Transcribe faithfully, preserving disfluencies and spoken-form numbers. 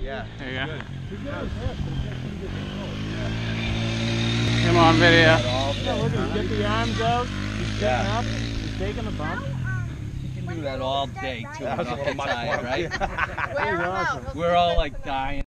Yeah. There you go. He's not as fast, but he's got Him on video. yeah, look at him, get the arms out, he's sitting Yeah. up, he's taking the bump. You can do that all day too. That was a Not little get much tired, for right? That was awesome. We're all like dying.